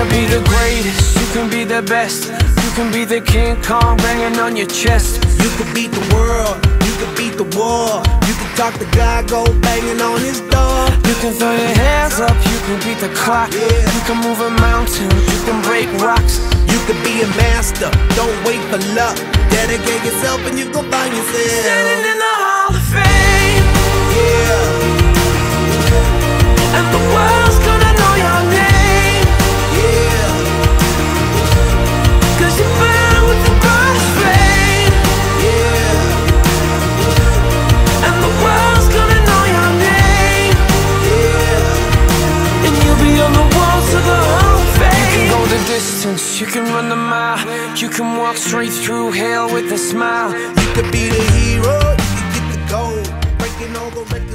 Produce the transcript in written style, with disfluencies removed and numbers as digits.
be the greatest, you can be the best. You can be the King Kong banging on your chest. You can beat the world, you can beat the war. You can talk to God, go banging on his door. You can throw your hands up, you can beat the clock. You can move a mountain, you can break rocks. You can be a master, don't wait for luck. Dedicate yourself and you gon' find yourself standing in the Hall of Fame. Yeah. And the world's gonna know your name. Yeah. 'Cause you burn with the brightest flame. Yeah. And the world's gonna know your name. Yeah. And you'll be on the walls of the Hall of Fame. You can go the distance, you can run the mile. You can walk straight through hell with a smile. You could be the hero, you can get the gold, breaking all the records.